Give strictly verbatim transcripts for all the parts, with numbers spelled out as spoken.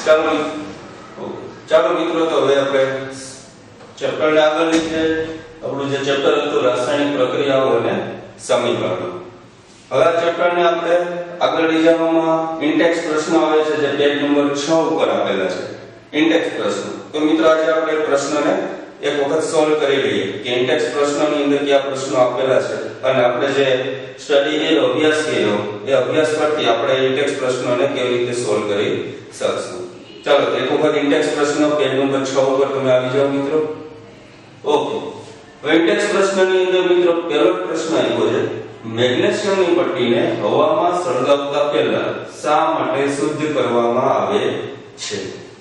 ચાલો ઓકે ચાલો મિત્રો તો હવે આપણે ચેપ્ટર ને આગળ લઈએ. આપણું જે ચેપ્ટર હતું રાસાયણિક પ્રક્રિયાઓ અને સમીકરણો. હવે આ ચેપ્ટર ને આપણે આગળ લઈ જવામાં ઇન્ટેક્સ પ્રશ્નો આવે છે જે પેજ નંબર છ ઉપર આપેલા છે. ઇન્ટેક્સ પ્રશ્નો. તો મિત્રો આજે આપણે પ્રશ્નને એક વખત સોલ્વ કરી લઈએ કે ઇન્ટેક્સ પ્રશ્નોની અંદર કયા પ્રશ્નો આપેલા છે અને આપણે જે સ્ટડી એ અભ્યાસ કર્યો એ અભ્યાસ પરથી આપણે ઇન્ટેક્સ પ્રશ્નોને કેવી રીતે સોલ્વ કરી શકશું. ચાલો એક વખત ઇન્ટેક્સ પ્રશ્નો પેજ નંબર છ ઉપર તમે આવી જાઓ મિત્રો. ઓકે હવે ઇન્ટેક્સ પ્રશ્નની અંદર મિત્રો પહેલો પ્રશ્ન આવ્યો છે મેગ્નેશિયમની પટ્ટીને હવામાં સળગાવતા પહેલા શા માટે શુદ્ધ કરવામાં આવે છે.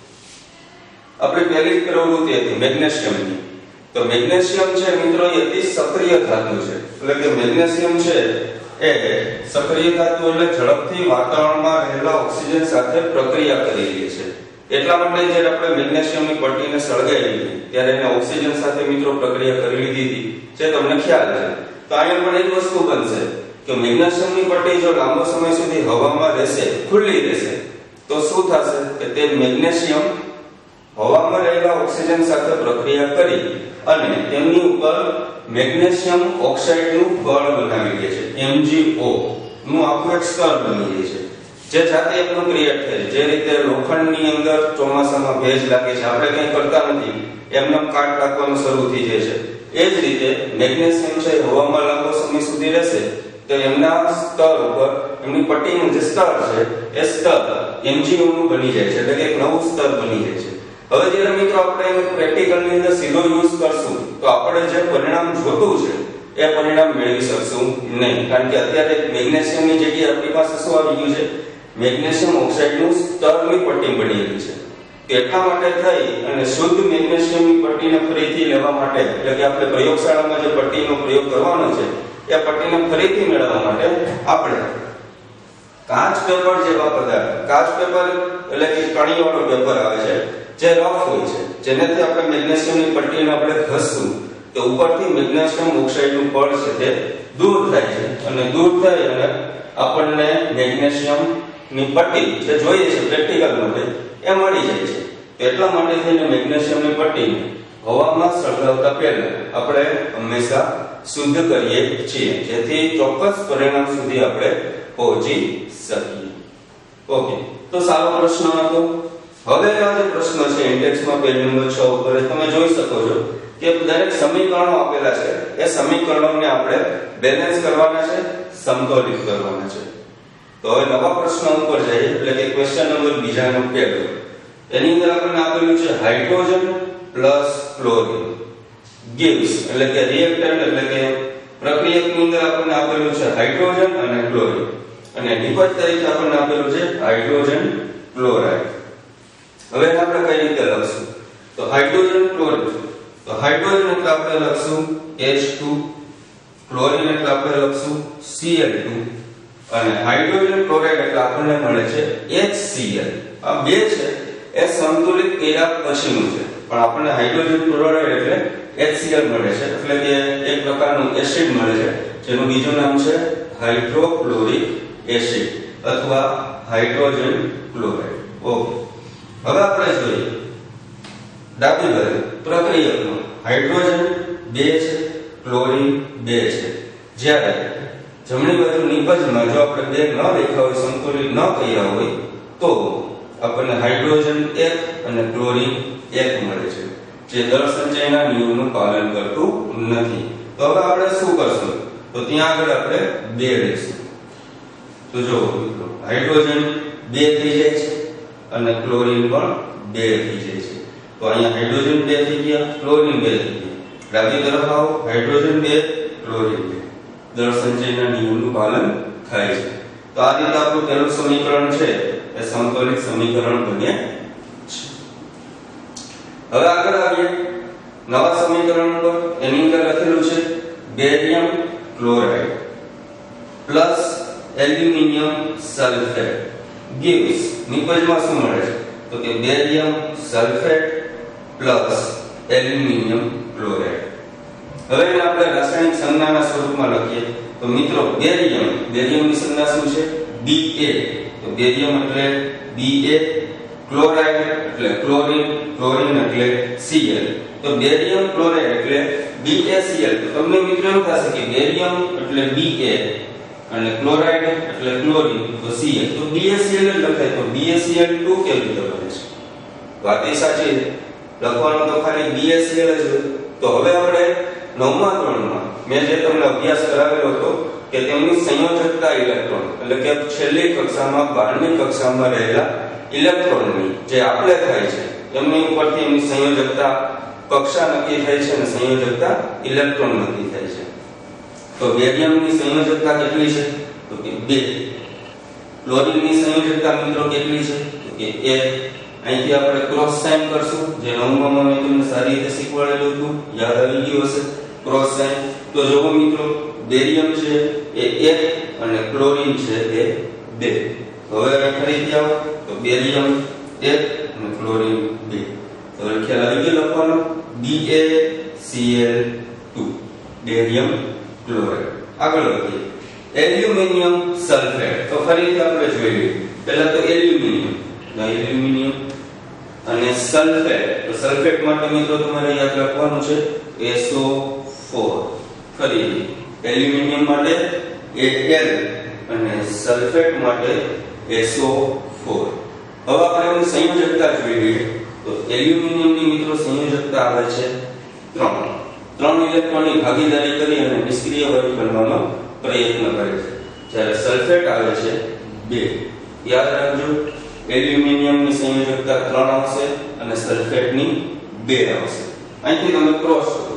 આપણી પહેલી પ્રવૃત્તિ હતી મેગ્નેશિયમની. તો મેગ્નેશિયમ છે મિત્રો એ અતિ સક્રિય ધાતુ છે. એટલે કે મેગ્નેશિયમ છે એ સક્રિય ધાતુ એટલે ઝડપથી વાતાવરણમાં રહેલા ઓક્સિજન સાથે પ્રક્રિયા કરી રહી છે. એટલા માટે જ્યારે આપણે મેગ્નેશિયમની પટ્ટીને સળગાવી ત્યારે એને ઓક્સિજન સાથે મિત્રો પ્રક્રિયા કરી લીધી હતી જે તમને ખ્યાલ છે. તો અહીંયા પણ એક વસ્તુ બનશે કે મેગ્નેશિયમની પટ્ટી જો લાંબો સમય સુધી હવામાં રહેશે, ખુલ્લી રહેશે, તો શું થશે કે તે મેગ્નેશિયમ હવામાં રહેલા ઓક્સિજન સાથે પ્રક્રિયા કરી અને તેમની ઉપર મેગ્નેશિયમ ઓક્સાઇડનું કણ બનાવી દે છે. એમ જી ઓ નું આખું એક સ્તર બની જાય છે જે જાતે એકનું ક્રિએટ થાય. જે રીતે લોખંડની અંદર ચોમાસામાં ભેજ લાગે છે, આપણે કંઈ કરતા નથી, એમને કાટ રાખવાનું શરૂ થઈ જાય છે. એ જ રીતે મેગ્નેશિયમ છે હવામાં લાંબો સમય સુધી રહેશે તો એમના સ્તર ઉપર એમની પટ્ટીનું જે સ્તર છે એ સ્તર એમ જી ઓ નું બની જાય છે. એટલે કે એક નવું સ્તર બની જાય છે. હવે જ્યારે મિત્રો આપણે પ્રેક્ટિકલ ની અંદર સીધો યુઝ કરશું તો આપણે જે પરિણામ જોતું છે એ પરિણામ મેળવી શકશું નહીં. કારણ કે અત્યારે મેગ્નેશિયમની જગ્યાએ આપણી પાસે શું આવી ગયું છે મેગ્નેશિયમ ઓક્સાઇડનું સ્તરની પટ્ટી બની રહી છે. એટલા માટે થઈ અને શુદ્ધ મેગ્નેશિયમની પટ્ટીને ફરીથી લેવા માટે એટલે કે આપણે પ્રયોગશાળામાં જે પટ્ટીનો પ્રયોગ કરવાનો છે એ પટ્ટીને ફરીથી મેળવવા માટે આપણે કાચ પેપર જેવા પદાર્થ, કાચ પેપર એટલે કે કણીવાળો પેપર આવે છે જે રફ હોય છે, જેનાથી આપણે મેગ્નેશિયમની પટ્ટીને આપણે ઘસશું તો ઉપરથી મેગ્નેશિયમ ઓક્સાઇડનું પડ છે તે દૂર થાય છે અને દૂર થઈ અને આપણને મેગ્નેશિયમની પટ્ટી જે જોઈએ છે પ્રેક્ટિકલ માટે એ મળી જાય છે. એટલા માટે થઈને મેગ્નેશિયમની પટ્ટીને હવામાં સળગાવતા પહેલા આપણે હંમેશા શુદ્ધ કરીએ છીએ જેથી ચોક્કસ પરિણામ સુધી આપણે પહોંચી શકીએ. ઓકે તો સારો પ્રશ્ન હતો. હવે આ જે પ્રશ્ન છે ઇન્ડેક્સમાં પેજ નંબર છ ઉપર તમે જોઈ શકો છો કે દરેક સમીકરણો આપેલા છે એ સમીકરણોને આપણે બેલેન્સ કરવાના છે, સમતોલિત કરવાના છે. તો હવે નવા પ્રશ્ન ઉપર જઈએ એટલે કે ક્વેશ્ચન નંબર બીજાનો પહેલો. એની અંદર આપણને આપેલું છે હાઇડ્રોજન પ્લસ ક્લોરીન gives એટલે કે રિએક્ટન્ટ એટલે કે પ્રક્રિયકની અંદર આપણને આપેલું છે હાઇડ્રોજન અને ક્લોરીન અને નિપજ તરીકે આપણને આપેલું છે હાઇડ્રોજન ક્લોરાઇડ. હવે આપણે કઈ રીતે લખશું તો હાઇડ્રોજન ક્લોરીન તો હાઇડ્રોજન એટલે આપણે લખશું એચ ટુ, ક્લોરીન એટલે આપણે લખશું સી એલ ટુ અને હાઇડ્રોજન ક્લોરાઇડ એટલે આપણને મળે છે એચ સી એલ. આ બે છે એ સંતુલિત કર્યા પછીનું છે પણ આપણને હાઇડ્રોજન ક્લોરાઇડ એટલે એચ સી એલ મળે છે એટલે કે એક પ્રકારનું એસિડ મળે છે જેનું બીજું નામ છે હાઇડ્રોક્લોરિક એસિડ અથવા હાઇડ્રોજન ક્લોરાઇડ. ઓકે હવે આપણે જોઈએ ડાબી બાજુ પ્રક્રિયકમાં હાઇડ્રોજન બે છે, ક્લોરીન બે છે. જ્યારે જમણી બાજુ નિપજમાં જો આપણે બે ન લખ્યા હોય, સંતુલિત ન કર્યા હોય તો આપણને હાઇડ્રોજન એક અને ક્લોરીન એક મળે છે જે દળ સંચયના નિયમનું પાલન કરતું નથી. તો હવે આપણે શું કરશું તો ત્યાં આગળ આપણે બે લઈશું. તો જો મિત્રો હાઇડ્રોજન બે થઈ જાય છે અને ક્લોરીન પણ બે થઈ જાય છે. તો અહીંયા હાઇડ્રોજન બે થઈ ગયા, ક્લોરીન બે થઈ ગયા. ડાબી તરફ આવો, હાઇડ્રોજન બે, ક્લોરીન બે. દળ સંચયના નિયમનું પાલન થાય છે. તો આ રીતે આપણું પહેલું સમીકરણ છે એ સમતોલિત સમીકરણ બને છે. હવે આગળ આવીએ નવા સમીકરણ પર. એની અંદર લખેલું છે barium chloride plus aluminium sulphate gives નિપજમાં શું મળે છે તો કે barium sulphate plus aluminium chloride. હવે એને આપણે રાસાયણિક સંજ્ઞાના સ્વરૂપમાં લખીએ તો મિત્રો બેરિયમ બેરિયમની સંજ્ઞા શું છે બી એ. તો બેરિયમ એટલે બી એ ક્લોરાઇડ એટલે ક્લોરીન, ક્લોરીન એટલે Cl. તો બેરિયમ ક્લોરાઇડ એટલે BaCl. તો તમને મિત્રો એમ થશે કે બેરિયમ એટલે Ba અને ક્લોરાઇડ એટલે ક્લોરીન તો Cl. તો BaCl જ લખાય. તો BaCl ટુ કેવી રીતે બને છે? વાત એ સાચી છે. લખવાનું તો ખાલી BaCl જ. તો હવે આપણે નવમા ધોરણમાં મેં જે તમને અભ્યાસ કરાવેલો હતો કે તેમની સંયોજકતા ઇલેક્ટ્રોન એટલે કે છેલ્લી કક્ષામાં બારમી કક્ષામાં રહેલા ઇલેક્ટ્રોનની જે આપલે થાય છે એમની ઉપરથી એમની સંયોજકતા કક્ષા નક્કી થાય છે અને સંયોજકતા ઇલેક્ટ્રોન નક્કી થાય છે. તો બેરિયમની સંયોજકતા કેટલી છે? તો કે બે. ક્લોરીનની સંયોજકતા મિત્રો કેટલી છે? તો કે એક. અહીંથી આપણે ક્રોસ સાઇન કરશું જે નવમામાં મેં તમને સારી રીતે શીખવાડેલું હતું, યાદ આવી ગયું હશે. ક્રોસ સાઇન તો જુઓ મિત્રો, બેરિયમ છે એ એક અને ક્લોરીન છે એ બે. હવે ફરીથી આવો તો બેરિયમ એક અને ક્લોરીન બે. તો ખ્યાલ આવી ગયો લખવાનો BaCl ટુ બેરિયમ ક્લોરાઇડ. આગળ વધીએ. Aluminium sulphate. તો ફરીથી આપણે જોઈ લઈએ. પહેલા તો એલ્યુમિનિયમ એલ્યુમિનિયમ અને સલ્ફેટ. તો સલ્ફેટ માટે મિત્રો તમારે યાદ રાખવાનું છે S O four. ફરી એલ્યુમિનિયમ માટે Al અને સલ્ફેટ માટે S O four. હવે આપણે એની સંયોજકતા જોઈ લઈએ. તો એલ્યુમિનિયમની મિત્રો સંયોજકતા આવે છે ત્રણ. ત્રણ ઇલેક્ટ્રોનની ભાગીદારી કરી અને નિષ્ક્રિય વર્ગ બનવાનો પ્રયત્ન કરે છે. જ્યારે સલ્ફેટ આવે છે બે. યાદ રાખજો, એલ્યુમિનિયમની સંયોજકતા ત્રણ આવશે અને સલ્ફેટની બે આવશે. અહીંથી તમે ક્રોસ કરો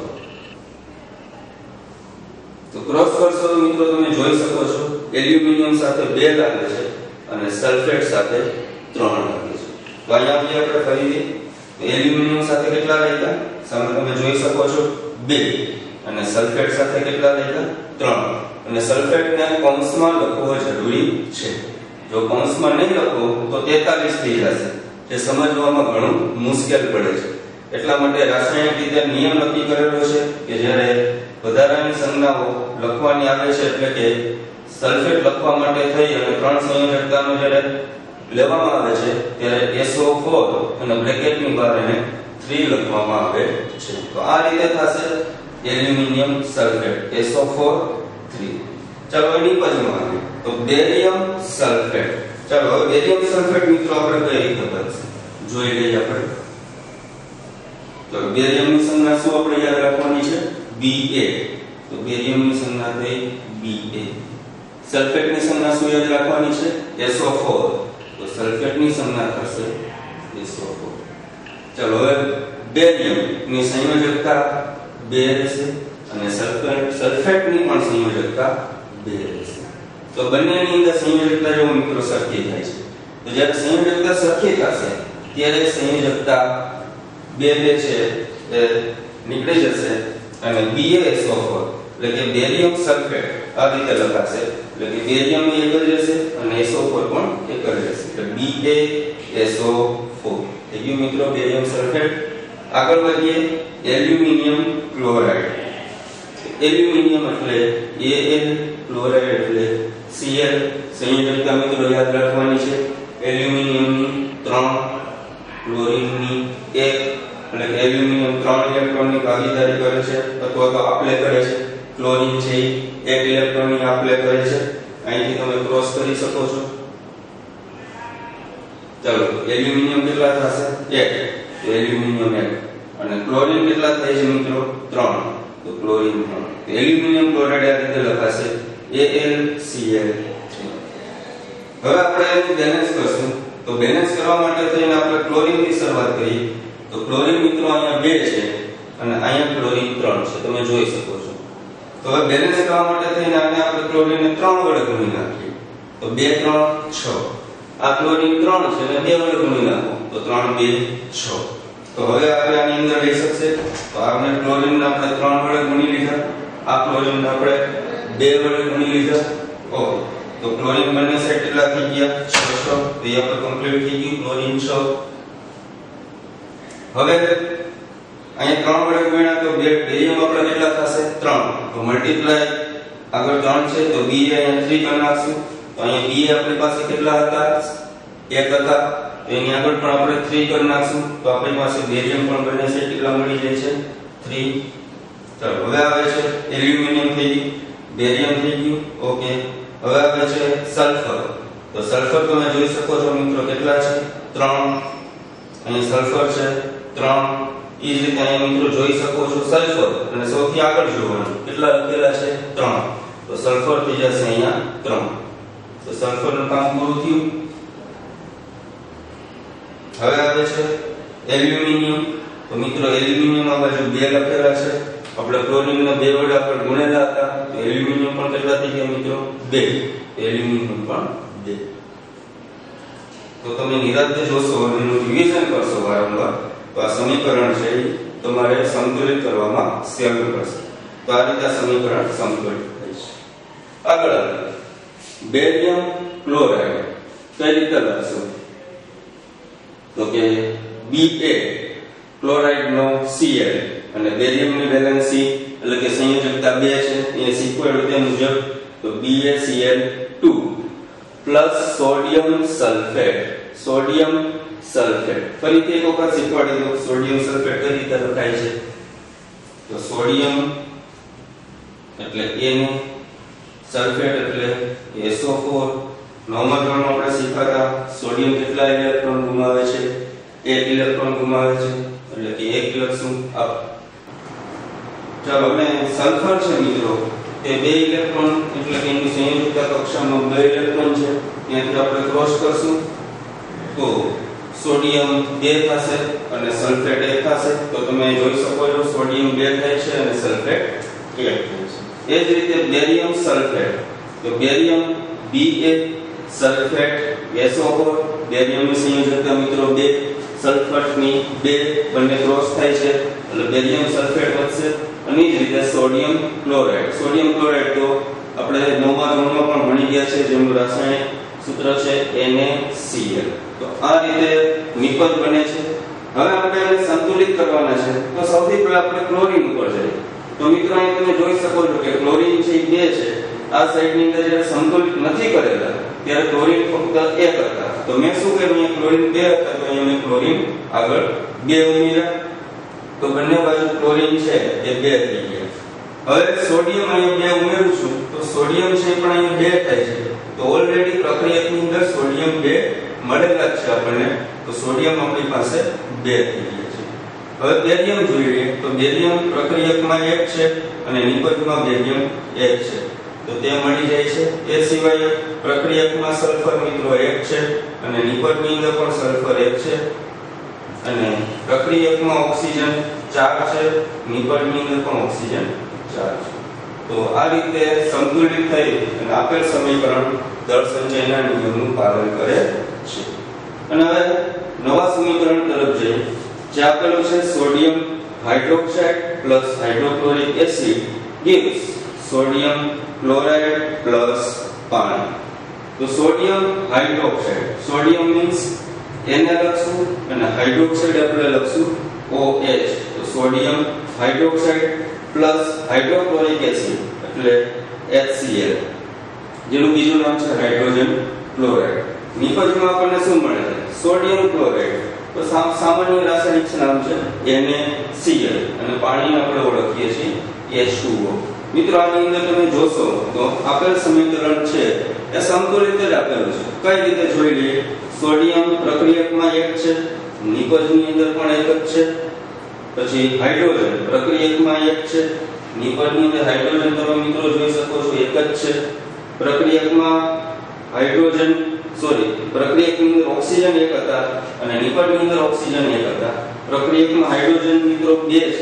તો ક્રોસ કરશો તો મિત્રો તમે જોઈ શકો છો એલ્યુમિનિયમ સાથે બે લાગે છે અને સલ્ફેટ સાથે ત્રણ લાગે છે. તો અહીંયા આપણે ફરીથી એલ્યુમિનિયમ સાથે કેટલા લાગ્યા? સામે તમે જોઈ શકો છો બે અને સલ્ફેટ સાથે કેટલા લાગ્યા? ત્રણ. અને સલ્ફેટને કૌંસમાં લખવો જરૂરી છે. જો કૌંસમાં નહીં લખો તો તેતાલીસ થઈ જશે, જે સમજવામાં ઘણું મુશ્કેલ પડે છે. એટલા માટે રાસાયણિક રીતે નિયમ નક્કી કરેલો છે કે જ્યારે વધારાની સંજ્ઞાઓ લખવાની આવે છે એટલે કે સલ્ફેટ લખવા માટે થઈ અને ત્રણ સંયોજકતાનો જ્યારે લેવામાં આવે છે ત્યારે S O four અને બ્રેકેટની બહાર એને ત્રણ લખવામાં આવે છે. તો આ રીતે થશે aluminium sulphate S O four ત્રણ. ચાલો એની પછીમાં આવે તો બેરિયમ સલ્ફેટ. ચાલો હવે બેરિયમ સલ્ફેટ મિત્રો આપણે કઈ રીતે બનશે જોઈ લઈએ આપણે. તો બેરિયમની સંજ્ઞા શું આપણે યાદ રાખવાની છે? Ba. તો બેરિયમની સંજ્ઞા થઈ Ba. સલ્ફેટની સંજ્ઞા શું યાદ રાખવાની છે? S O four. તો સલ્ફેટની સંજ્ઞા થશે S O four. ચાલો હવે બેરિયમની સંયોજકતા બે રહેશે અને સલ્ફેટ સલ્ફેટની પણ સંયોજકતા બે રહેશે. તો બંનેની અંદર સંયોજકતા જો મિત્રો સરખી થાય છે. તો જ્યારે સંયોજકતા સરખી થશે ત્યારે સંયોજકતા બે બે છે એ નીકળી જશે અને BaSO4 એટલે કે બેરિયમ સલ્ફેટ આ રીતે લખાશે. એટલે કે બેરિયમ એક જ રહેશે અને S O four પણ એક જ રહેશે. એટલે BaSO4 થઈ ગયું મિત્રો બેરિયમ સલ્ફેટ. આગળ વધીએ એલ્યુમિનિયમ ક્લોરાઇડ. એલ્યુમિનિયમ એટલે Al, ક્લોરાઇડ એટલે Cl. સંયોજકતા મિત્રો યાદ રાખવાની છે એલ્યુમિનિયમની ત્રણ, ક્લોરીનની એક. એટલે કે એલ્યુમિનિયમ ત્રણ ઇલેક્ટ્રોનની ભાગીદારી કરે છે અથવા તો આપલે કરે છે. ક્લોરીન છે એક ઇલેક્ટ્રોનની આપલે કરે છે. અહીંથી તમે ક્રોસ કરી શકો છો. ચાલો એલ્યુમિનિયમ કેટલા થશે? એક. તો એલ્યુમિનિયમ એક અને ક્લોરીન કેટલા થાય છે મિત્રો? ત્રણ. તો ક્લોરીન ત્રણ. તો એલ્યુમિનિયમ ક્લોરાઇડ આ રીતે લખાશે AlCl. હવે આપણે એનું બેલેન્સ કરશું. તો બેલેન્સ કરવા માટે થઈને આપણે ક્લોરીન થી શરૂઆત કરીએ. તો ક્લોરીન મિત્રો અહીંયા બે છે અને અહીંયા ક્લોરીન ત્રણ છે, તમે જોઈ શકો છો. તો હવે બેલેન્સ કરવા માટે થઈને આને આપણે ક્લોરીનને ત્રણ વડે ગુણી નાખીએ. તો બે ત્રણ છ. આ ક્લોરીન ત્રણ છે અને બે વડે ગુણી નાખો તો ત્રણ બે છ. તો હવે આપણે આની અંદર લઈ શકશે. તો આપણે ક્લોરીનને આપણે ત્રણ વડે ગુણી લીધા, આ ક્લોરીનને આપણે બે વડે ગુણી લીધા. ઓકે, તો ક્લોરીન બંને સાઈડ કેટલા થઈ ગયા? છ છ. તો એ આપણે કમ્પ્લીટ થઈ ગયું ક્લોરીન છ. હવે અહીંયા ત્રણ વડે ગુણ્યા તો બેરિયમ આપણે કેટલા થશે? ત્રણ. તો મલ્ટીપ્લાય આગળ ત્રણ છે તો B અહીંયા ત્રણ કરી નાખશું. તો અહીંયા B આપણી પાસે કેટલા હતા? એક હતા તો એની આગળ પણ આપણે ત્રણ કરી નાખશું તો આપણી પાસે બેરિયમ પણ બને છે કેટલા મળી જાય છે ત્રણ. ચાલો હવે આવે છે એલ્યુમિનિયમ થઈ ગયું, બેરિયમ થઈ ગયું. ઓકે, હવે આવે છે સલ્ફર. તો સલ્ફર તમે જોઈ શકો છો મિત્રો કેટલા છે ત્રણ. અહીં સલ્ફર છે ત્રણ. એ જ રીતે અહીં મિત્રો જોઈ શકો છો સલ્ફર અને સૌથી આગળ જોવાનું કેટલા લખેલા છે ત્રણ. તો સલ્ફર થઈ જશે અહીંયા ત્રણ. તો સલ્ફર નું કામ પૂરું થયું. હવે આવે છે એલ્યુમિનિયમ. તો મિત્રો એલ્યુમિનિયમ આ બાજુ બે લખેલા છે, આપણે ક્લોરીન ને બે વડે આપણે ગુણેલા હતા તો એલ્યુમિનિયમ પણ કેટલા થઈ ગયા મિત્રો બે. એલ્યુમિનિયમ પણ બે. તો તમે નિરાંતે જોશો અને એનું રિવિઝન કરશો વારંવાર તો આ સમીકરણ છે તમારે સંતુલિત કરવામાં સહેલું પડશે. તો આ રીતે સમીકરણ સંતુલિત થાય છે. આગળ બેરિયમ ક્લોરાઇડ કઈ રીતે લખશું તો કે Ba ક્લોરાઇડ નો Cl અને બેરિયમ ની વેલેન્સી એટલે કે સંયોજકતા બે છે એ શીખવાડ્યું તે મુજબ તો BaCl two plus sodium sulphate. Sodium sulphate ફરીથી એક વખત શીખવાડી દો સોડિયમ સલ્ફેટ કઈ રીતે લખાય છે તો સોડિયમ એટલે Na, સલ્ફેટ એટલે એસ ઓ ફોર. નવમા ધોરણમાં આપણે શીખ્યા સોડિયમ કેટલા ઇલેક્ટ્રોન ગુમાવે છે એક ઇલેક્ટ્રોન ગુમાવે છે એટલે કે એક લખશું અપ. ચાલો હવે સલ્ફર છે મિત્રો તે બે ઇલેક્ટ્રોન એટલે કે એની સંયોજકતા કક્ષામાં બે ઇલેક્ટ્રોન છે ત્યાંથી આપણે ક્રોસ કરશું તો સોડિયમ બે થશે અને સલ્ફેટ એક થશે. તો તમે જોઈ શકો છો સોડિયમ બે થાય છે અને સલ્ફેટ એક થાય છે. એ જ રીતે બેરિયમ સલ્ફેટ તો barium Ba sulphate S O four barium ની સંયોજકતા મિત્રો બે સલ્ફેટ ની બે બંને ક્રોસ થાય છે એટલે બેરિયમ સલ્ફેટ વધશે. અને એ જ રીતે સોડિયમ ક્લોરાઇડ. સોડિયમ ક્લોરાઇડ તો આપણે નવમા ધોરણમાં પણ ભણી ગયા છે જેનું રાસાયણિક સૂત્ર છે NaCl. તો આ રીતે નિપજ બને છે. હવે આપણે એને સંતુલિત કરવાના છે તો સૌથી પહેલા આપણે ક્લોરીન ઉપર જઈએ. તો મિત્રો અહીં તમે જોઈ શકો છો કે ક્લોરીન છે બે છે. આ સાઈડની અંદર જ્યારે સંતુલિત નથી કરેલા ત્યારે ક્લોરીન ફક્ત એક હતા. તો મેં શું કર્યું અહીંયા ક્લોરીન બે હતા તો અહીંયા મેં ક્લોરીન આગળ બે ઉમેર્યા તો બંને બાજુ ક્લોરીન છે એ બે થઈ ગયા. હવે સોડિયમ અહીંયા બે ઉમેરું છું તો સોડિયમ છે પણ અહીંયા બે થાય છે તો ઓલરેડી પ્રક્રિયકની અંદર સોડિયમ બે મળેલા છે આપણને તો સોડિયમ આપણી પાસે બે થઈ ગયા છે. હવે બેરિયમ જોઈએ તો બેરિયમ પ્રક્રિયકમાં એક છે અને નિપજમાં બેરિયમ એક છે તો તે મળી જાય છે. એ સિવાય પ્રક્રિયકમાં સલ્ફર મિત્રો એક છે અને નિપજની અંદર પણ સલ્ફર એક છે અને પ્રક્રિયકમાં ઓક્સિજન ચાર છે નિપજની અંદર પણ ઓક્સિજન ચાર છે. તો આ રીતે સંતુલિત થઈ અને આપેલ સમીકરણ દળ સંચયના નિયમનું પાલન કરે છે. અને હવે નવા સમીકરણ તરફ જઈએ જે આપેલું છે sodium hydroxide plus hydrochloric acid gives sodium chloride plus પાણી. તો sodium hydroxide sodium means Na લખશું અને હાઇડ્રોક્સાઇડ આપણે લખશું OH. તો sodium hydroxide plus hydrochloric acid એટલે HCl જેનું બીજું નામ છે હાઇડ્રોજન ક્લોરાઇડ. નિપજમાં આપણને શું મળે છે સોડિયમ ક્લોરાઇડ તો સામાન્ય રાસાયણિક નામ છે NaCl અને પાણીને આપણે ઓળખીએ છીએ H ટુ O. મિત્રો આની અંદર તમે જોશો તો આપેલ સમીકરણ છે એ સંતુલિત જ આપેલું છે. કઈ રીતે જોઈ લઈએ સોડિયમ પ્રક્રિયકમાં એક છે નિપજની અંદર પણ એક જ છે. પછી હાઇડ્રોજન પ્રક્રિયકમાં એક છે નિપજની અંદર હાઇડ્રોજન તમે મિત્રો જોઈ શકો છો એક જ છે. પ્રક્રિયકમાં હાઇડ્રોજન સોરી પ્રક્રિયકની અંદર ઓક્સિજન એક હતા અને નિપજની અંદર ઓક્સિજન એક હતા. પ્રક્રિયકમાં હાઇડ્રોજન મિત્રો બે છે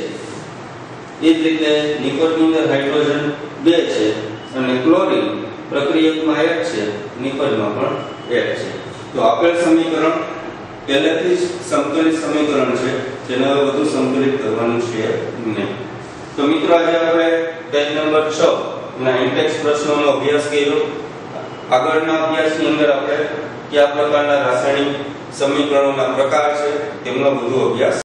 એ જ રીતે નિપજની અંદર હાઇડ્રોજન બે છે અને ક્લોરીન પ્રક્રિયકમાં એક છે નિપજમાં પણ એક છે. તો આપેલ સમીકરણ પહેલેથી જ સંતુલિત સમીકરણ છે જેને હવે વધુ સંતુલિત કરવાનું છે નહીં. તો મિત્રો આજે આપણે પેજ નંબર છ ના ઇન્ટેક્સ પ્રશ્નોનો અભ્યાસ કર્યો. આગળના અભ્યાસની અંદર આપણે કયા પ્રકારના રાસાયણિક સમીકરણોના પ્રકાર છે તેમનો વધુ અભ્યાસ